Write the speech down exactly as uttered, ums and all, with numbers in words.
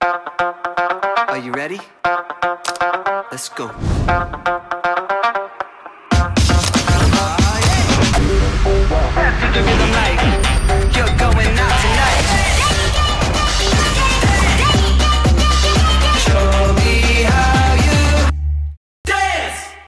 Are you ready? Let's go. Dance to the rhythm like